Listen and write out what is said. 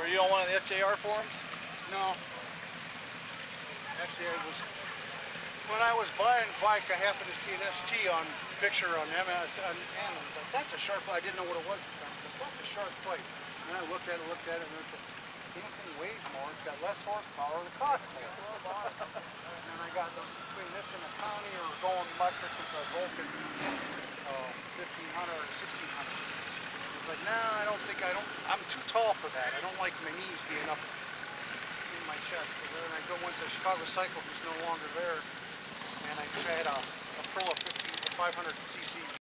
Were you on one of the FJR forums? No. Actually, when I was buying a bike, I happened to see an ST on picture on MS, and I was like, that's a sharp plate. I didn't know what it was at the time. But that's a sharp plate. And I looked at it, and I said, damn thing weighs more, it's got less horsepower, and it costs more. And then I got between this and the county or going electric with a Vulcan 1500 or 1600. I was like, nah, I'm too tall for that. I don't like my knees being up in my chest. So then I went to Chicago Cycle, who's no longer there, and I had a Pro 500cc